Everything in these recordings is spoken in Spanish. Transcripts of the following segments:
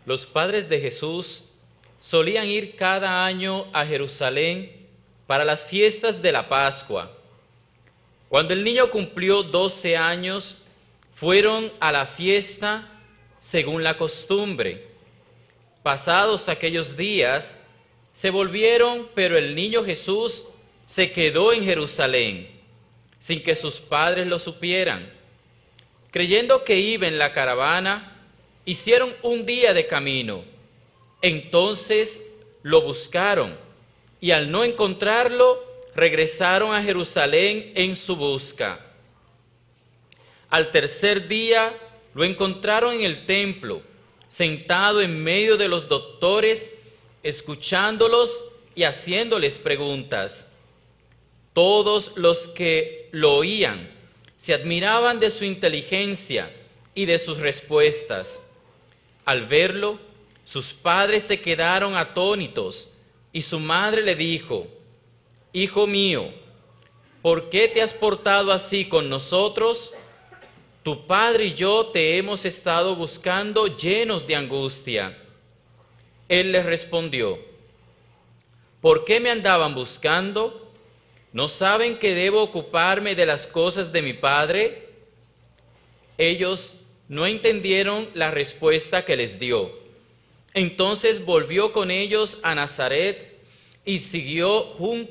Los padres de Jesús solían ir cada año a Jerusalén para las fiestas de la Pascua. Cuando el niño cumplió 12 años, fueron a la fiesta según la costumbre. Pasados aquellos días, se volvieron, pero el niño Jesús se quedó en Jerusalén, sin que sus padres lo supieran. Creyendo que iba en la caravana, hicieron un día de camino. Entonces lo buscaron y al no encontrarlo, regresaron a Jerusalén en su busca. Al tercer día lo encontraron en el templo, sentado en medio de los doctores, escuchándolos y haciéndoles preguntas. Todos los que lo oían se admiraban de su inteligencia y de sus respuestas. Al verlo, sus padres se quedaron atónitos y su madre le dijo: «Hijo mío, ¿por qué te has portado así con nosotros? Tu padre y yo te hemos estado buscando llenos de angustia». Él les respondió: «¿Por qué me andaban buscando? ¿No saben que debo ocuparme de las cosas de mi padre?». Ellos no entendieron la respuesta que les dio. Entonces volvió con ellos a Nazaret y siguió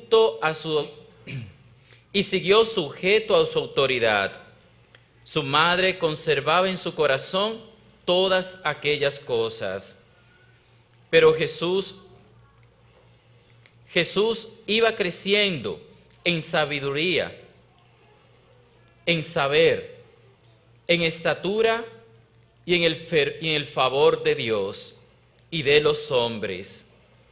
sujeto a su autoridad. Su madre conservaba en su corazón todas aquellas cosas. Pero Jesús iba creciendo en sabiduría, en saber, en estatura y en el favor de Dios y de los hombres.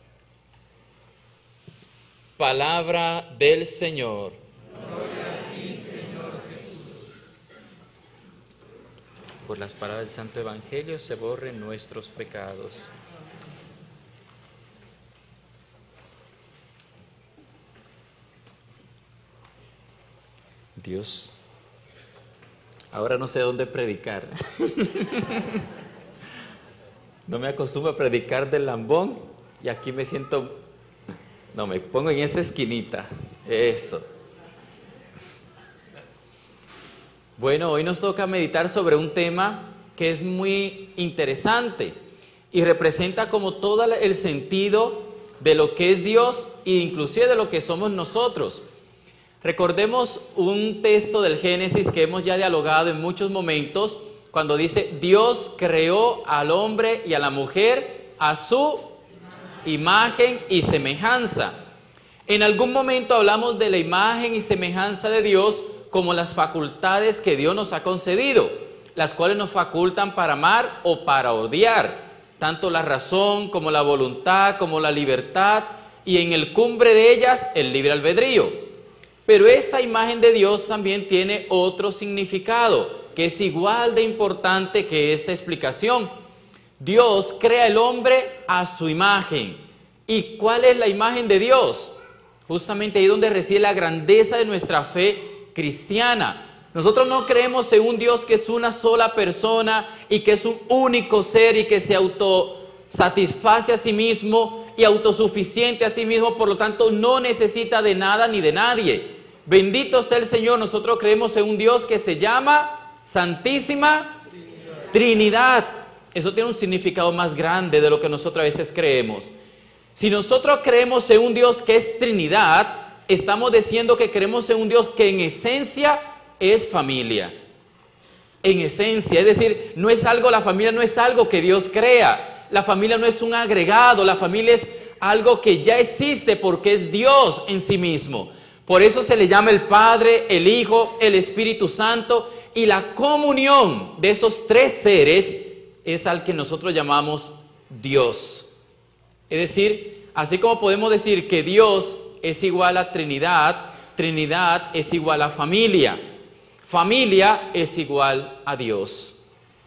Palabra del Señor. Gloria a ti, Señor Jesús. Por las palabras del Santo Evangelio se borren nuestros pecados. Dios, ahora no sé dónde predicar. No me acostumbro a predicar del lambón y aquí me siento, no, me pongo en esta esquinita. Eso. Bueno, hoy nos toca meditar sobre un tema que es muy interesante y representa como todo el sentido de lo que es Dios e inclusive de lo que somos nosotros. Recordemos un texto del Génesis que hemos ya dialogado en muchos momentos, cuando dice: Dios creó al hombre y a la mujer a su imagen y semejanza. En algún momento hablamos de la imagen y semejanza de Dios como las facultades que Dios nos ha concedido, las cuales nos facultan para amar o para odiar, tanto la razón como la voluntad, como la libertad, y en el cumbre de ellas el libre albedrío. Pero esa imagen de Dios también tiene otro significado, que es igual de importante que esta explicación. Dios crea al hombre a su imagen. ¿Y cuál es la imagen de Dios? Justamente ahí donde reside la grandeza de nuestra fe cristiana. Nosotros no creemos en un Dios que es una sola persona y que es un único ser y que se autosatisface a sí mismo y autosuficiente a sí mismo, por lo tanto no necesita de nada ni de nadie. Bendito sea el Señor. Nosotros creemos en un Dios que se llama Santísima Trinidad. Eso tiene un significado más grande de lo que nosotros a veces creemos. Si nosotros creemos en un Dios que es Trinidad, estamos diciendo que creemos en un Dios que en esencia es familia. En esencia, es decir, la familia no es algo que Dios crea. La familia no es un agregado, la familia es algo que ya existe porque es Dios en sí mismo. Por eso se le llama el Padre, el Hijo, el Espíritu Santo, y la comunión de esos tres seres es al que nosotros llamamos Dios. Es decir, así como podemos decir que Dios es igual a Trinidad, Trinidad es igual a familia, familia es igual a Dios.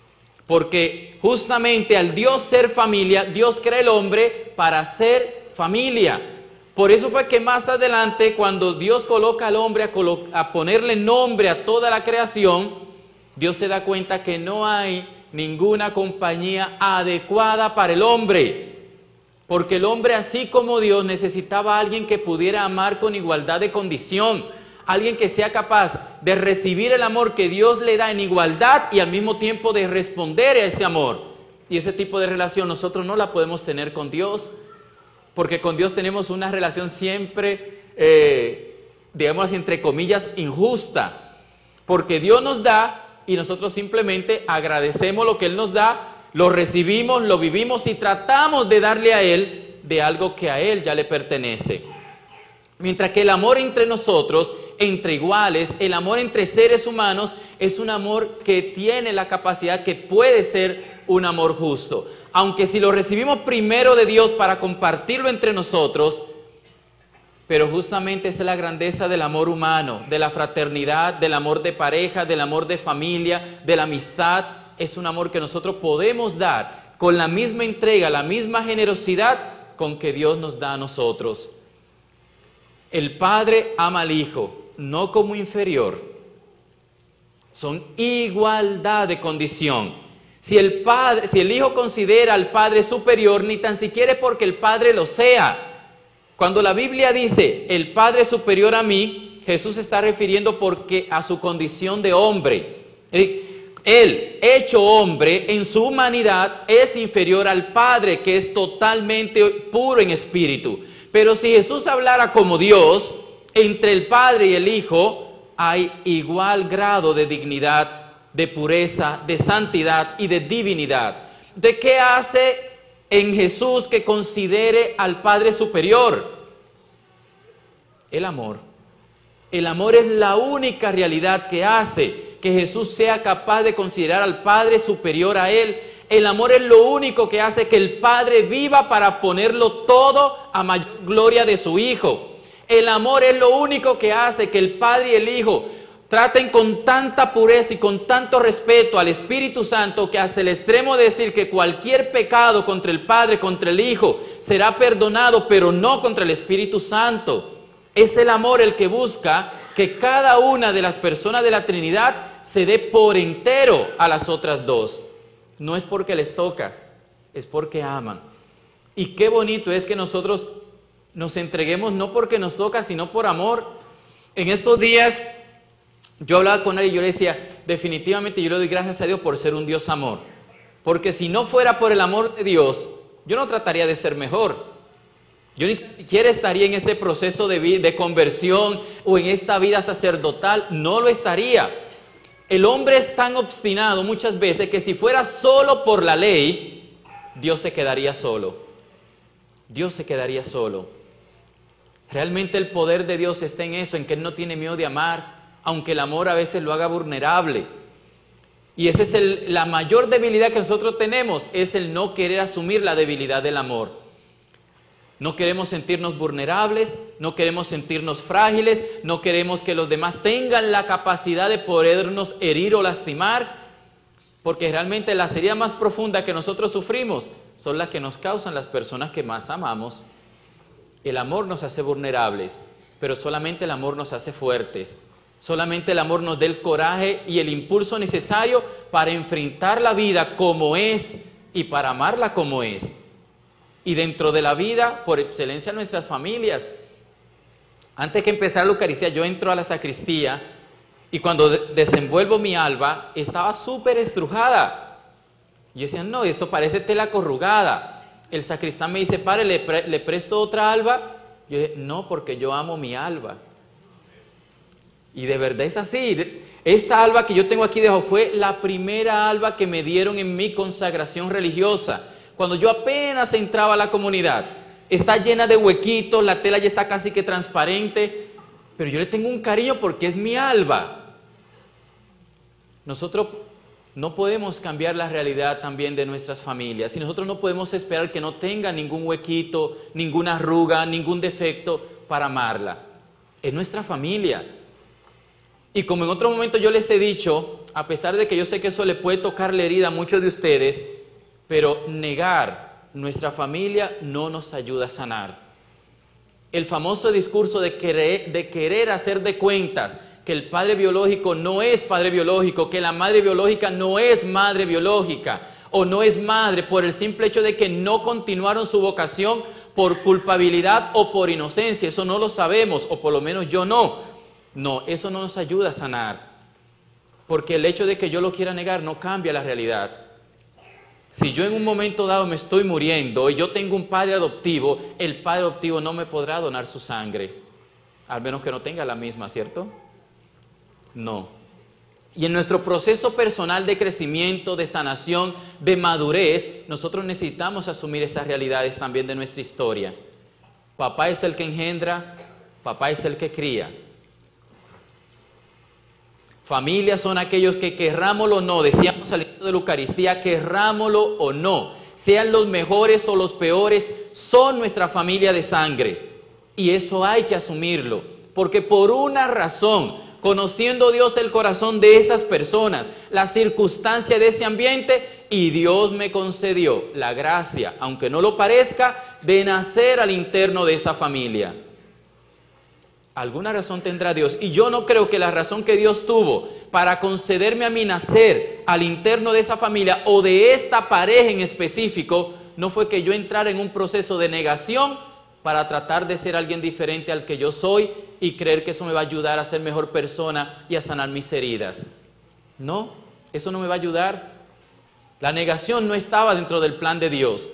Porque justamente al Dios ser familia, Dios crea el hombre para ser familia. Por eso fue que más adelante, cuando Dios coloca al hombre a ponerle nombre a toda la creación, Dios se da cuenta que no hay ninguna compañía adecuada para el hombre. Porque el hombre, así como Dios, necesitaba a alguien que pudiera amar con igualdad de condición. Alguien que sea capaz de recibir el amor que Dios le da en igualdad y al mismo tiempo de responder a ese amor. Y ese tipo de relación nosotros no la podemos tener con Dios. Porque con Dios tenemos una relación siempre, digamos así, entre comillas, injusta. Porque Dios nos da y nosotros simplemente agradecemos lo que Él nos da, lo recibimos, lo vivimos y tratamos de darle a Él de algo que a Él ya le pertenece. Mientras que el amor entre nosotros, entre iguales, el amor entre seres humanos, es un amor que tiene la capacidad, que puede ser un amor justo. Aunque si lo recibimos primero de Dios para compartirlo entre nosotros, pero justamente esa es la grandeza del amor humano, de la fraternidad, del amor de pareja, del amor de familia, de la amistad. Es un amor que nosotros podemos dar con la misma entrega, la misma generosidad con que Dios nos da a nosotros. El Padre ama al Hijo, no como inferior. Son igualdad de condición. Si el Hijo considera al Padre superior, ni tan siquiera es porque el Padre lo sea. Cuando la Biblia dice, el Padre es superior a mí, Jesús se está refiriendo porque a su condición de hombre. Él, hecho hombre, en su humanidad, es inferior al Padre, que es totalmente puro en espíritu. Pero si Jesús hablara como Dios, entre el Padre y el Hijo hay igual grado de dignidad, de pureza, de santidad y de divinidad. ¿De qué hace en Jesús que considere al Padre superior? El amor. El amor es la única realidad que hace que Jesús sea capaz de considerar al Padre superior a Él. El amor es lo único que hace que el Padre viva para ponerlo todo a mayor gloria de su Hijo. El amor es lo único que hace que el Padre y el Hijo traten con tanta pureza y con tanto respeto al Espíritu Santo, que hasta el extremo de decir que cualquier pecado contra el Padre, contra el Hijo, será perdonado, pero no contra el Espíritu Santo. Es el amor el que busca que cada una de las personas de la Trinidad se dé por entero a las otras dos. No es porque les toca, es porque aman. Y qué bonito es que nosotros nos entreguemos no porque nos toca, sino por amor. En estos días yo hablaba con él y yo le decía, definitivamente yo le doy gracias a Dios por ser un Dios amor. Porque si no fuera por el amor de Dios, yo no trataría de ser mejor. Yo ni siquiera estaría en este proceso de conversión o en esta vida sacerdotal, no lo estaría. El hombre es tan obstinado muchas veces que si fuera solo por la ley, Dios se quedaría solo. Dios se quedaría solo. Realmente el poder de Dios está en eso, en que Él no tiene miedo de amar, aunque el amor a veces lo haga vulnerable. Y esa es la mayor debilidad que nosotros tenemos, es el no querer asumir la debilidad del amor. No queremos sentirnos vulnerables, no queremos sentirnos frágiles, no queremos que los demás tengan la capacidad de podernos herir o lastimar, porque realmente las heridas más profundas que nosotros sufrimos son las que nos causan las personas que más amamos. El amor nos hace vulnerables, pero solamente el amor nos hace fuertes. Solamente el amor nos da el coraje y el impulso necesario para enfrentar la vida como es y para amarla como es. Y dentro de la vida, por excelencia, nuestras familias. Antes que empezar la Eucaristía, yo entro a la sacristía y cuando desenvuelvo mi alba, estaba súper estrujada. Y yo decía, no, esto parece tela corrugada. El sacristán me dice, padre, ¿le presto otra alba? Yo dije, no, porque yo amo mi alba. Y de verdad es así. Esta alba que yo tengo aquí debajo fue la primera alba que me dieron en mi consagración religiosa. Cuando yo apenas entraba a la comunidad, está llena de huequitos, la tela ya está casi que transparente, pero yo le tengo un cariño porque es mi alba. Nosotros no podemos cambiar la realidad también de nuestras familias y nosotros no podemos esperar que no tenga ningún huequito, ninguna arruga, ningún defecto para amarla. Es nuestra familia. Y como en otro momento yo les he dicho, a pesar de que yo sé que eso le puede tocar la herida a muchos de ustedes, pero negar nuestra familia no nos ayuda a sanar. El famoso discurso de querer hacer de cuentas que el padre biológico no es padre biológico, que la madre biológica no es madre biológica o no es madre por el simple hecho de que no continuaron su vocación por culpabilidad o por inocencia. Eso no lo sabemos, o por lo menos yo no. No, eso no nos ayuda a sanar, porque el hecho de que yo lo quiera negar no cambia la realidad. Si yo en un momento dado me estoy muriendo y yo tengo un padre adoptivo, el padre adoptivo no me podrá donar su sangre, al menos que no tenga la misma, ¿cierto? No. Y en nuestro proceso personal de crecimiento, de sanación, de madurez, nosotros necesitamos asumir esas realidades también de nuestra historia. Papá es el que engendra, papá es el que cría. Familias son aquellos que, querrámoslo o no, decíamos al inicio de la Eucaristía, querrámoslo o no, sean los mejores o los peores, son nuestra familia de sangre. Y eso hay que asumirlo, porque por una razón, conociendo Dios el corazón de esas personas, la circunstancia de ese ambiente, y Dios me concedió la gracia, aunque no lo parezca, de nacer al interno de esa familia. Alguna razón tendrá Dios, y yo no creo que la razón que Dios tuvo para concederme a mí nacer al interno de esa familia o de esta pareja en específico, no fue que yo entrara en un proceso de negación para tratar de ser alguien diferente al que yo soy y creer que eso me va a ayudar a ser mejor persona y a sanar mis heridas. No, eso no me va a ayudar. La negación no estaba dentro del plan de Dios.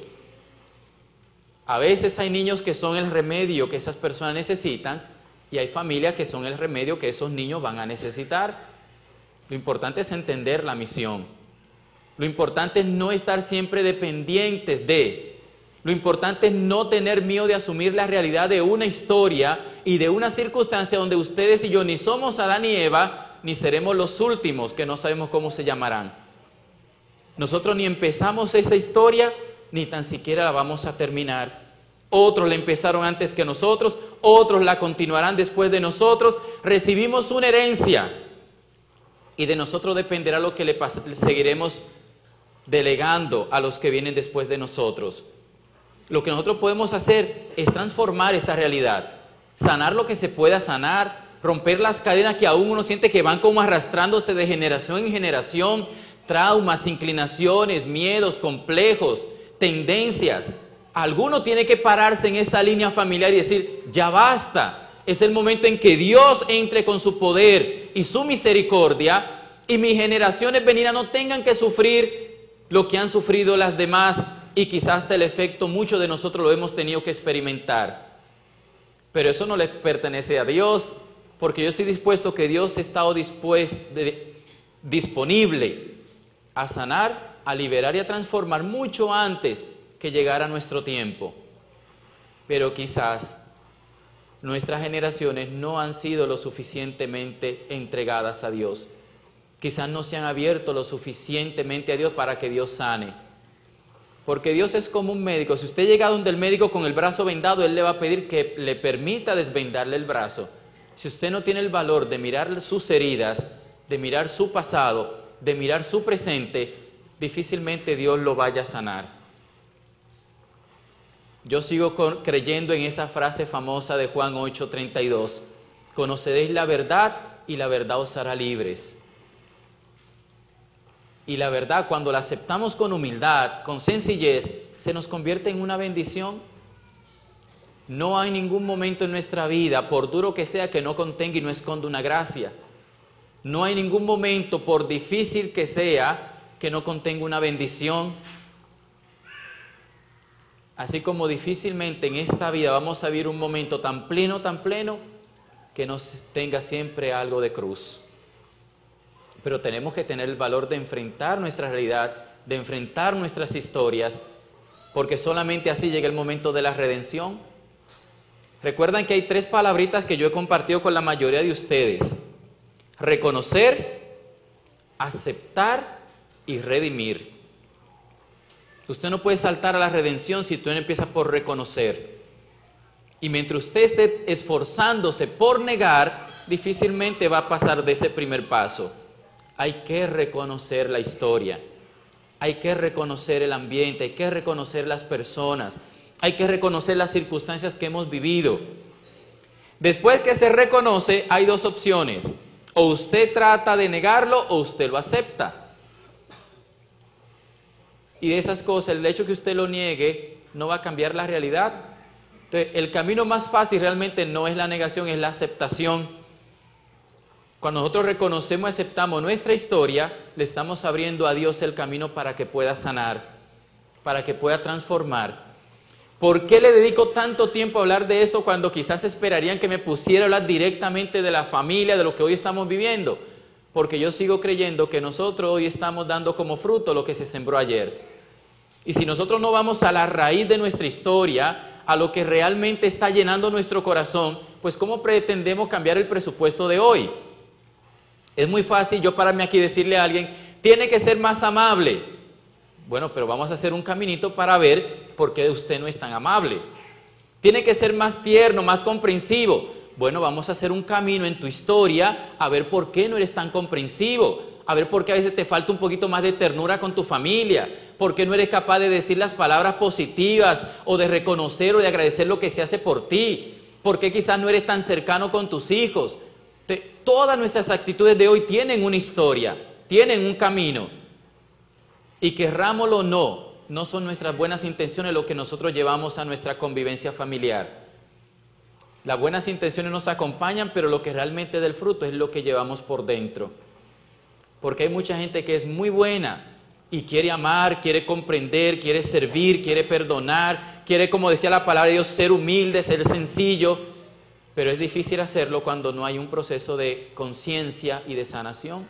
A veces hay niños que son el remedio que esas personas necesitan y hay familias que son el remedio que esos niños van a necesitar. Lo importante es entender la misión. Lo importante es no estar siempre dependientes de... Lo importante es no tener miedo de asumir la realidad de una historia y de una circunstancia donde ustedes y yo ni somos Adán y Eva, ni seremos los últimos que no sabemos cómo se llamarán. Nosotros ni empezamos esa historia, ni tan siquiera la vamos a terminar. Otros la empezaron antes que nosotros, otros la continuarán después de nosotros. Recibimos una herencia y de nosotros dependerá lo que le seguiremos delegando a los que vienen después de nosotros. Lo que nosotros podemos hacer es transformar esa realidad, sanar lo que se pueda sanar, romper las cadenas que aún uno siente que van como arrastrándose de generación en generación, traumas, inclinaciones, miedos, complejos, tendencias. Alguno tiene que pararse en esa línea familiar y decir, ya basta, es el momento en que Dios entre con su poder y su misericordia y mis generaciones venideras no tengan que sufrir lo que han sufrido las demás. Y quizás hasta el efecto muchos de nosotros lo hemos tenido que experimentar. Pero eso no le pertenece a Dios, porque yo estoy dispuesto que Dios ha estado disponible a sanar, a liberar y a transformar mucho antes que llegara nuestro tiempo. Pero quizás nuestras generaciones no han sido lo suficientemente entregadas a Dios. Quizás no se han abierto lo suficientemente a Dios para que Dios sane. Porque Dios es como un médico. Si usted llega donde el médico con el brazo vendado, Él le va a pedir que le permita desvendarle el brazo. Si usted no tiene el valor de mirar sus heridas, de mirar su pasado, de mirar su presente, difícilmente Dios lo vaya a sanar. Yo sigo creyendo en esa frase famosa de Juan 8:32. Conoceréis la verdad y la verdad os hará libres. Y la verdad, cuando la aceptamos con humildad, con sencillez, se nos convierte en una bendición. No hay ningún momento en nuestra vida, por duro que sea, que no contenga y no esconda una gracia. No hay ningún momento, por difícil que sea, que no contenga una bendición. Así como difícilmente en esta vida vamos a vivir un momento tan pleno, que nos tenga siempre algo de cruz. Pero tenemos que tener el valor de enfrentar nuestra realidad, de enfrentar nuestras historias, porque solamente así llega el momento de la redención. Recuerdan que hay 3 palabritas que yo he compartido con la mayoría de ustedes: reconocer, aceptar y redimir. Usted no puede saltar a la redención si tú no empiezas por reconocer. Y mientras usted esté esforzándose por negar, difícilmente va a pasar de ese primer paso. Hay que reconocer la historia, hay que reconocer el ambiente, hay que reconocer las personas, hay que reconocer las circunstancias que hemos vivido. Después que se reconoce, hay 2 opciones: O usted trata de negarlo o usted lo acepta. Y de esas cosas, el hecho que usted lo niegue no va a cambiar la realidad. Entonces, el camino más fácil realmente no es la negación, es la aceptación. Cuando nosotros reconocemos y aceptamos nuestra historia, le estamos abriendo a Dios el camino para que pueda sanar, para que pueda transformar. ¿Por qué le dedico tanto tiempo a hablar de esto cuando quizás esperarían que me pusiera a hablar directamente de la familia, de lo que hoy estamos viviendo? Porque yo sigo creyendo que nosotros hoy estamos dando como fruto lo que se sembró ayer. Y si nosotros no vamos a la raíz de nuestra historia, a lo que realmente está llenando nuestro corazón, pues ¿cómo pretendemos cambiar el presupuesto de hoy? Es muy fácil yo pararme aquí y decirle a alguien, tiene que ser más amable. Bueno, pero vamos a hacer un caminito para ver por qué usted no es tan amable. Tiene que ser más tierno, más comprensivo. Bueno, vamos a hacer un camino en tu historia a ver por qué no eres tan comprensivo, a ver por qué a veces te falta un poquito más de ternura con tu familia, por qué no eres capaz de decir las palabras positivas o de reconocer o de agradecer lo que se hace por ti, por qué quizás no eres tan cercano con tus hijos. Todas nuestras actitudes de hoy tienen una historia, tienen un camino, y querrámoslo o no, no son nuestras buenas intenciones lo que nosotros llevamos a nuestra convivencia familiar. Las buenas intenciones nos acompañan, pero lo que realmente da el fruto es lo que llevamos por dentro. Porque hay mucha gente que es muy buena y quiere amar, quiere comprender, quiere servir, quiere perdonar, quiere, como decía la palabra de Dios, ser humilde, ser sencillo, pero es difícil hacerlo cuando no hay un proceso de conciencia y de sanación.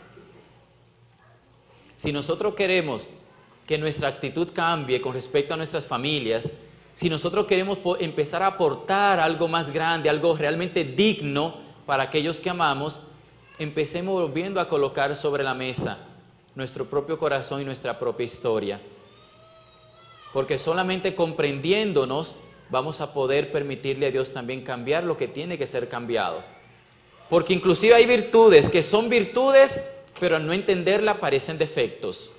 Si nosotros queremos que nuestra actitud cambie con respecto a nuestras familias, si nosotros queremos empezar a aportar algo más grande, algo realmente digno para aquellos que amamos, empecemos volviendo a colocar sobre la mesa nuestro propio corazón y nuestra propia historia. Porque solamente comprendiéndonos vamos a poder permitirle a Dios también cambiar lo que tiene que ser cambiado. Porque inclusive hay virtudes que son virtudes, pero al no entenderla parecen defectos.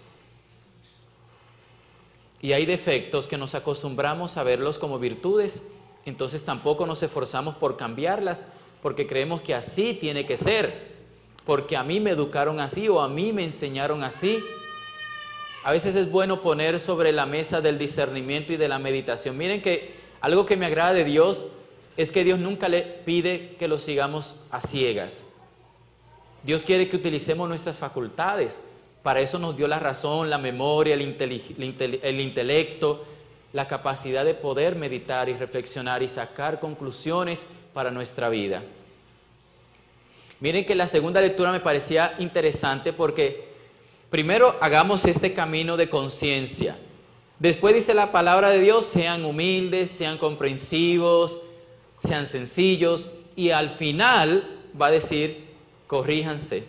Y hay defectos que nos acostumbramos a verlos como virtudes, entonces tampoco nos esforzamos por cambiarlas, porque creemos que así tiene que ser, porque a mí me educaron así o a mí me enseñaron así. A veces es bueno poner sobre la mesa del discernimiento y de la meditación. Miren que algo que me agrada de Dios es que Dios nunca le pide que lo sigamos a ciegas. Dios quiere que utilicemos nuestras facultades. Para eso nos dio la razón, la memoria, el intelecto, la capacidad de poder meditar y reflexionar y sacar conclusiones para nuestra vida. Miren que la segunda lectura me parecía interesante porque primero hagamos este camino de conciencia. Después dice la palabra de Dios, sean humildes, sean comprensivos, sean sencillos. Y al final va a decir, corríjanse.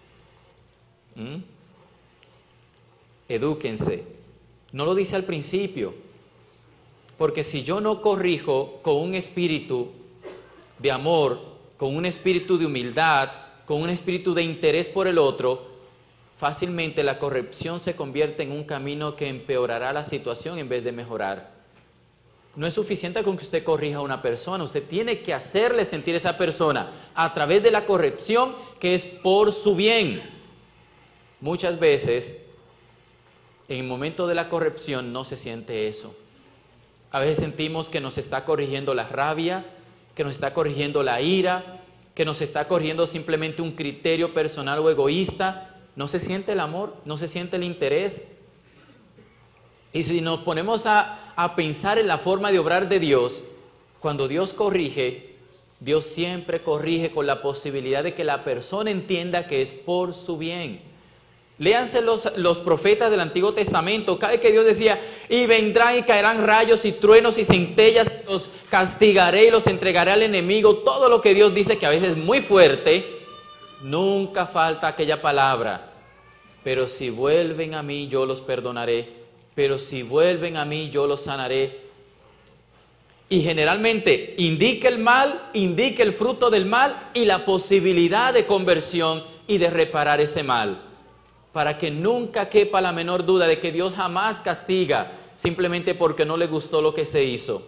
Edúquense. No lo dice al principio, porque si yo no corrijo con un espíritu de amor, con un espíritu de humildad, con un espíritu de interés por el otro, fácilmente la corrección se convierte en un camino que empeorará la situación en vez de mejorar. No es suficiente con que usted corrija a una persona, usted tiene que hacerle sentir a esa persona a través de la corrección que es por su bien. Muchas veces en el momento de la corrección no se siente eso. A veces sentimos que nos está corrigiendo la rabia, que nos está corrigiendo la ira, que nos está corrigiendo simplemente un criterio personal o egoísta. No se siente el amor, no se siente el interés. Y si nos ponemos a pensar en la forma de obrar de Dios, cuando Dios corrige, Dios siempre corrige con la posibilidad de que la persona entienda que es por su bien. Léanse los profetas del Antiguo Testamento. Cada vez que Dios decía, y vendrán y caerán rayos y truenos y centellas, los castigaré y los entregaré al enemigo. Todo lo que Dios dice, que a veces es muy fuerte, nunca falta aquella palabra. Pero si vuelven a mí, yo los perdonaré. Pero si vuelven a mí, yo los sanaré. Y generalmente indica el mal, indica el fruto del mal y la posibilidad de conversión y de reparar ese mal. Para que nunca quepa la menor duda de que Dios jamás castiga simplemente porque no le gustó lo que se hizo.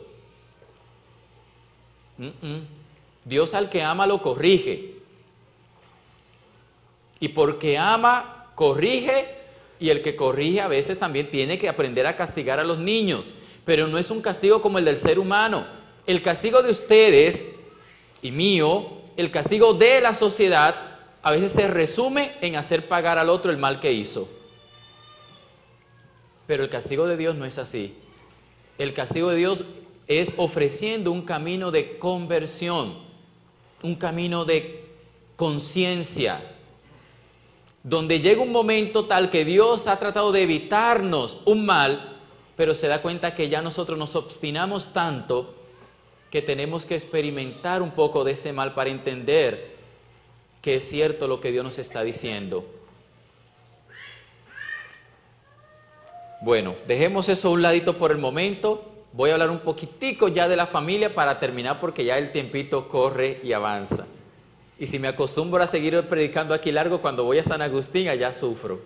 Dios al que ama lo corrige. Y porque ama, corrige, y el que corrige a veces también tiene que aprender a castigar a los niños. Pero no es un castigo como el del ser humano. El castigo de ustedes y mío, el castigo de la sociedad, a veces se resume en hacer pagar al otro el mal que hizo. Pero el castigo de Dios no es así. El castigo de Dios es ofreciendo un camino de conversión, un camino de conciencia, donde llega un momento tal que Dios ha tratado de evitarnos un mal, pero se da cuenta que ya nosotros nos obstinamos tanto que tenemos que experimentar un poco de ese mal para entender que es cierto lo que Dios nos está diciendo. Bueno, dejemos eso a un ladito por el momento. Voy a hablar un poquitico ya de la familia para terminar, porque ya el tiempito corre y avanza. Y si me acostumbro a seguir predicando aquí largo, cuando voy a San Agustín, allá sufro.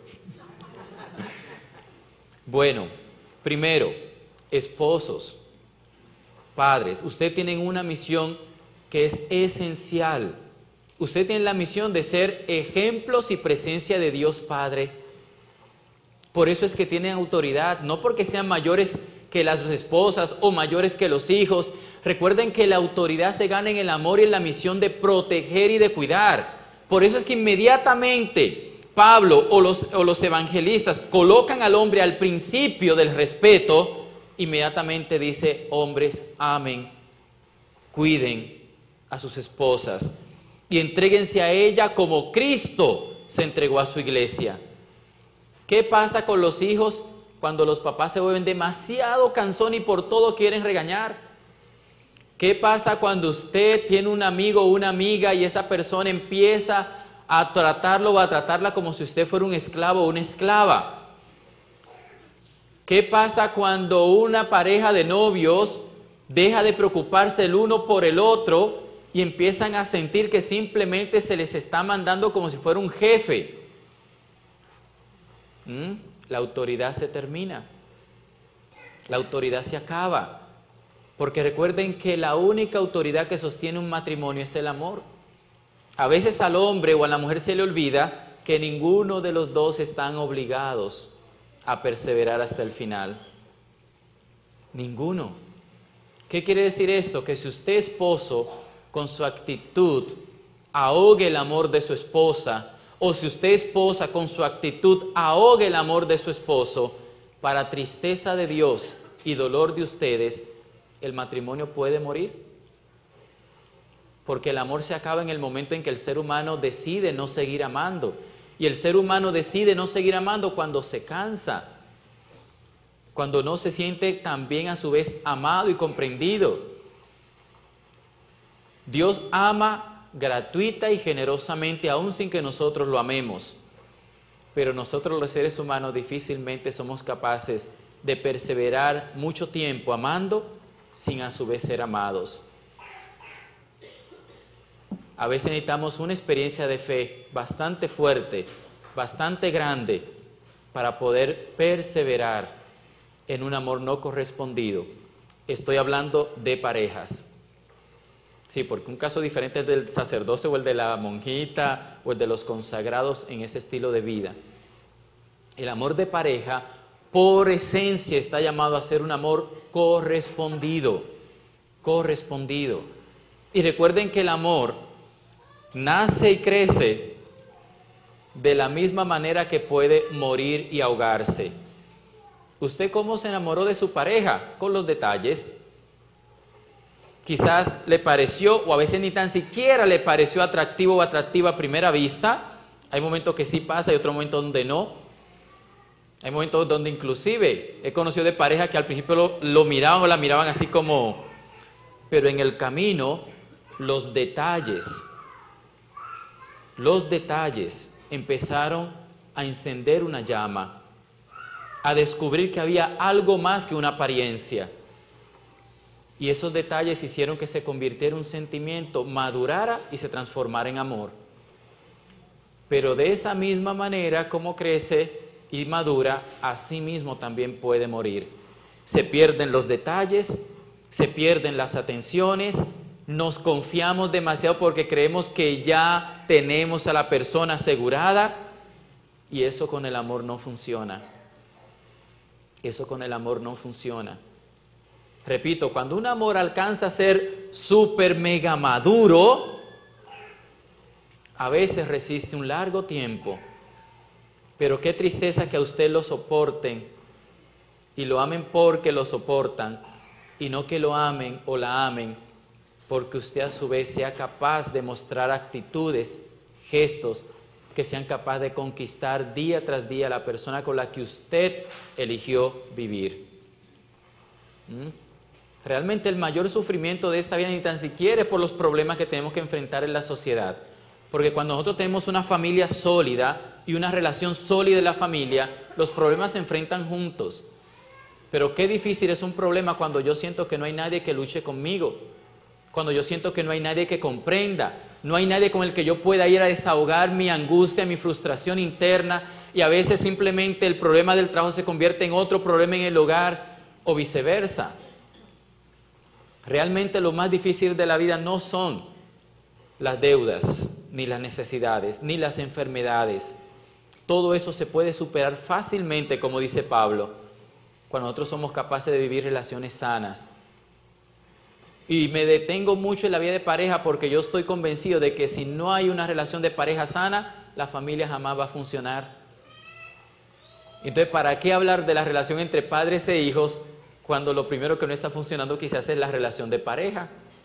Bueno, primero, esposos, padres, ustedes tienen una misión que es esencial. Ustedes tienen la misión de ser ejemplos y presencia de Dios Padre. Por eso es que tienen autoridad, no porque sean mayores que las esposas o mayores que los hijos. Recuerden que la autoridad se gana en el amor y en la misión de proteger y de cuidar. Por eso es que inmediatamente Pablo o los evangelistas colocan al hombre al principio del respeto. Inmediatamente dice: hombres, amen, cuiden a sus esposas y entréguense a ella como Cristo se entregó a su iglesia. ¿Qué pasa con los hijos cuando los papás se vuelven demasiado cansones y por todo quieren regañar? ¿Qué pasa cuando usted tiene un amigo o una amiga y esa persona empieza a tratarlo o a tratarla como si usted fuera un esclavo o una esclava? ¿Qué pasa cuando una pareja de novios deja de preocuparse el uno por el otro y empiezan a sentir que simplemente se les está mandando como si fuera un jefe? La autoridad se termina, la autoridad se acaba, porque recuerden que la única autoridad que sostiene un matrimonio es el amor. A veces al hombre o a la mujer se le olvida que ninguno de los dos están obligados a perseverar hasta el final. Ninguno. ¿Qué quiere decir esto? Que si usted, esposo, con su actitud ahogue el amor de su esposa, o si usted, esposa, con su actitud ahogue el amor de su esposo, para tristeza de Dios y dolor de ustedes, el matrimonio puede morir. Porque el amor se acaba en el momento en que el ser humano decide no seguir amando. Y el ser humano decide no seguir amando cuando se cansa, cuando no se siente también a su vez amado y comprendido. Dios ama gratuita y generosamente, aún sin que nosotros lo amemos. Pero nosotros los seres humanos difícilmente somos capaces de perseverar mucho tiempo amando sin a su vez ser amados. A veces necesitamos una experiencia de fe bastante fuerte, bastante grande, para poder perseverar en un amor no correspondido. Estoy hablando de parejas. Sí, porque un caso diferente es del sacerdocio o el de la monjita o el de los consagrados en ese estilo de vida. El amor de pareja, por esencia, está llamado a ser un amor correspondido. Correspondido. Y recuerden que el amor nace y crece de la misma manera que puede morir y ahogarse. ¿Usted cómo se enamoró de su pareja? Con los detalles. Quizás le pareció, o a veces ni tan siquiera le pareció atractivo o atractiva a primera vista. Hay momentos que sí pasa y otros momentos donde no. Hay momentos donde inclusive he conocido de parejas que al principio lo miraban o la miraban así como... Pero en el camino, los detalles empezaron a encender una llama, a descubrir que había algo más que una apariencia. Y esos detalles hicieron que se convirtiera en un sentimiento, madurara y se transformara en amor. Pero de esa misma manera, como crece y madura, así mismo también puede morir. Se pierden los detalles, se pierden las atenciones, nos confiamos demasiado porque creemos que ya tenemos a la persona asegurada y eso con el amor no funciona. Eso con el amor no funciona. Repito, cuando un amor alcanza a ser súper mega maduro, a veces resiste un largo tiempo. Pero qué tristeza que a usted lo soporten y lo amen porque lo soportan y no que lo amen o la amen porque usted a su vez sea capaz de mostrar actitudes, gestos que sean capaces de conquistar día tras día a la persona con la que usted eligió vivir. Realmente el mayor sufrimiento de esta vida ni tan siquiera es por los problemas que tenemos que enfrentar en la sociedad. Porque cuando nosotros tenemos una familia sólida y una relación sólida en la familia, los problemas se enfrentan juntos. Pero qué difícil es un problema cuando yo siento que no hay nadie que luche conmigo, cuando yo siento que no hay nadie que comprenda, no hay nadie con el que yo pueda ir a desahogar mi angustia, mi frustración interna, y a veces simplemente el problema del trabajo se convierte en otro problema en el hogar o viceversa. Realmente lo más difícil de la vida no son las deudas, ni las necesidades, ni las enfermedades. Todo eso se puede superar fácilmente, como dice Pablo, cuando nosotros somos capaces de vivir relaciones sanas. Y me detengo mucho en la vida de pareja porque yo estoy convencido de que si no hay una relación de pareja sana, la familia jamás va a funcionar. Entonces, ¿para qué hablar de la relación entre padres e hijos cuando lo primero que no está funcionando quizás es la relación de pareja?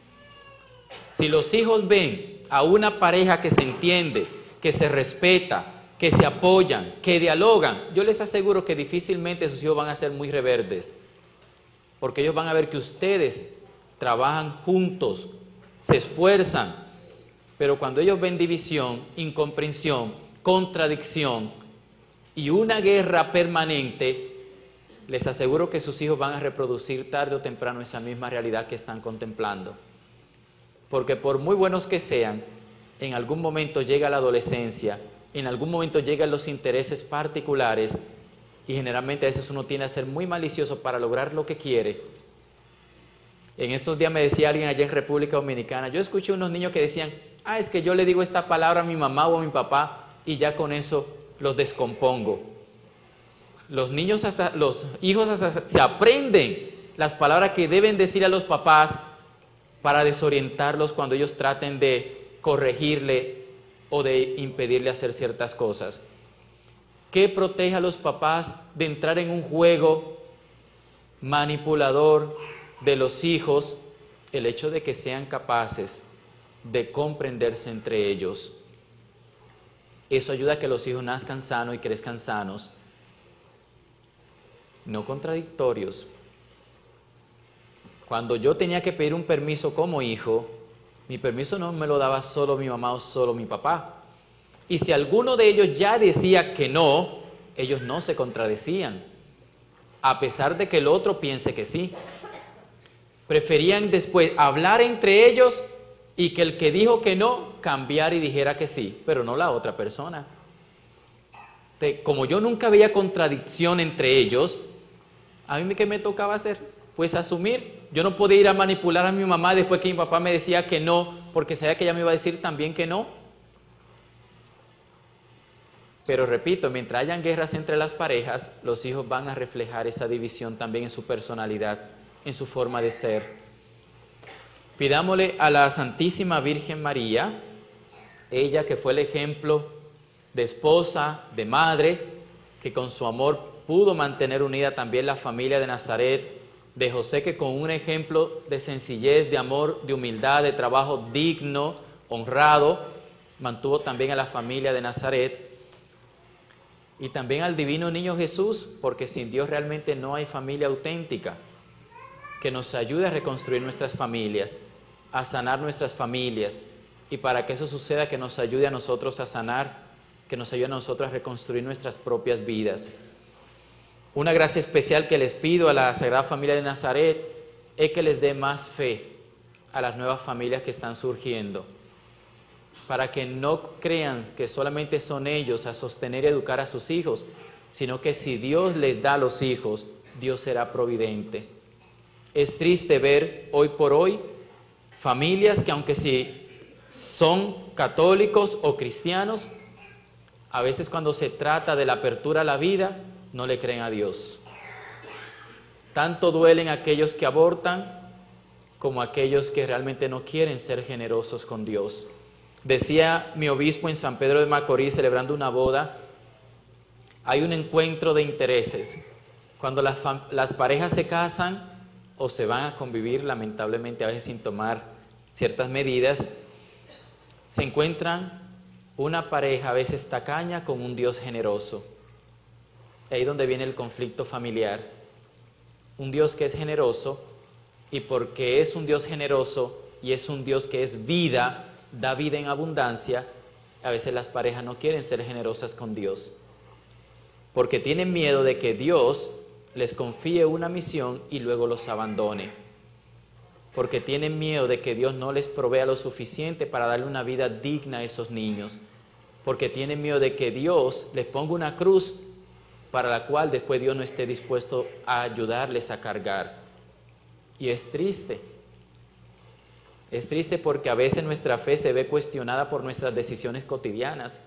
Si los hijos ven a una pareja que se entiende, que se respeta, que se apoyan, que dialogan, yo les aseguro que difícilmente sus hijos van a ser muy rebeldes, porque ellos van a ver que ustedes trabajan juntos, se esfuerzan, pero cuando ellos ven división, incomprensión, contradicción y una guerra permanente, les aseguro que sus hijos van a reproducir tarde o temprano esa misma realidad que están contemplando. Porque por muy buenos que sean, en algún momento llega la adolescencia, en algún momento llegan los intereses particulares y generalmente a veces uno tiene que ser muy malicioso para lograr lo que quiere. En estos días me decía alguien allá en República Dominicana, yo escuché unos niños que decían, es que yo le digo esta palabra a mi mamá o a mi papá y ya con eso los descompongo. Los hijos hasta se aprenden las palabras que deben decir a los papás para desorientarlos cuando ellos traten de corregirle o de impedirle hacer ciertas cosas. ¿Qué protege a los papás de entrar en un juego manipulador de los hijos? El hecho de que sean capaces de comprenderse entre ellos. Eso ayuda a que los hijos nazcan sanos y crezcan sanos, no contradictorios. Cuando yo tenía que pedir un permiso como hijo, mi permiso no me lo daba solo mi mamá o solo mi papá. Y si alguno de ellos ya decía que no, ellos no se contradecían, a pesar de que el otro piense que sí. Preferían después hablar entre ellos y que el que dijo que no, cambiar y dijera que sí, pero no la otra persona. Como yo nunca veía contradicción entre ellos, ¿a mí qué me tocaba hacer? Pues asumir. Yo no podía ir a manipular a mi mamá después que mi papá me decía que no, porque sabía que ella me iba a decir también que no. Pero repito, mientras hayan guerras entre las parejas, los hijos van a reflejar esa división también en su personalidad, en su forma de ser. Pidámosle a la Santísima Virgen María, ella que fue el ejemplo de esposa, de madre, que con su amor pudo mantener unida también la familia de Nazaret, de José que con un ejemplo de sencillez, de amor, de humildad, de trabajo digno, honrado, mantuvo también a la familia de Nazaret, y también al divino niño Jesús, porque sin Dios realmente no hay familia auténtica, que nos ayude a reconstruir nuestras familias, a sanar nuestras familias, y para que eso suceda, que nos ayude a nosotros a sanar, que nos ayude a nosotros a reconstruir nuestras propias vidas. Una gracia especial que les pido a la Sagrada Familia de Nazaret es que les dé más fe a las nuevas familias que están surgiendo, para que no crean que solamente son ellos a sostener y educar a sus hijos, sino que si Dios les da a los hijos, Dios será providente. Es triste ver hoy por hoy Familias que aunque si son católicos o cristianos, a veces cuando se trata de la apertura a la vida, no le creen a Dios. Tanto duelen aquellos que abortan como aquellos que realmente no quieren ser generosos con Dios. Decía mi obispo en San Pedro de Macorís, celebrando una boda, hay un encuentro de intereses. Cuando las parejas se casan o se van a convivir, lamentablemente a veces sin tomar ciertas medidas, se encuentran una pareja a veces tacaña con un Dios generoso. Ahí es donde viene el conflicto familiar. Un Dios que es generoso, y porque es un Dios generoso y es un Dios que es vida, da vida en abundancia, a veces las parejas no quieren ser generosas con Dios, porque tienen miedo de que Dios les confíe una misión y luego los abandone, porque tienen miedo de que Dios no les provea lo suficiente para darle una vida digna a esos niños, porque tienen miedo de que Dios les ponga una cruz para la cual después Dios no esté dispuesto a ayudarles a cargar. Y es triste porque a veces nuestra fe se ve cuestionada por nuestras decisiones cotidianas.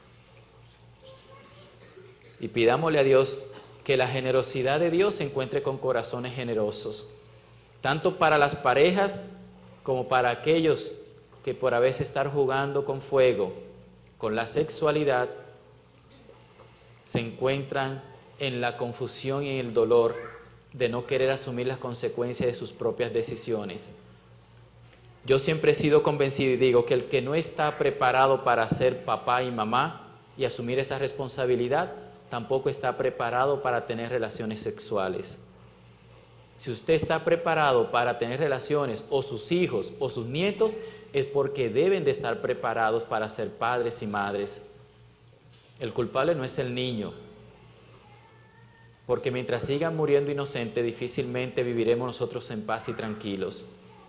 Y pidámosle a Dios que la generosidad de Dios se encuentre con corazones generosos, tanto para las parejas como para aquellos que por a veces estar jugando con fuego, con la sexualidad, se encuentran en la confusión y en el dolor de no querer asumir las consecuencias de sus propias decisiones. Yo siempre he sido convencido y digo que el que no está preparado para ser papá y mamá y asumir esa responsabilidad, tampoco está preparado para tener relaciones sexuales. Si usted está preparado para tener relaciones, o sus hijos o sus nietos, es porque deben de estar preparados para ser padres y madres. El culpable no es el niño, porque mientras sigan muriendo inocentes, difícilmente viviremos nosotros en paz y tranquilos.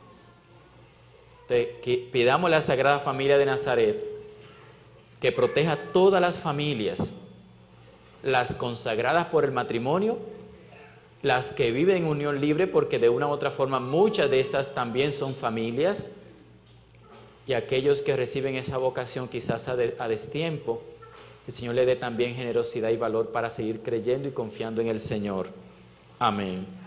Pidamos a la Sagrada Familia de Nazaret que proteja a todas las familias, las consagradas por el matrimonio, las que viven en unión libre, porque de una u otra forma muchas de esas también son familias, y aquellos que reciben esa vocación quizás a destiempo. El Señor le dé también generosidad y valor para seguir creyendo y confiando en el Señor. Amén.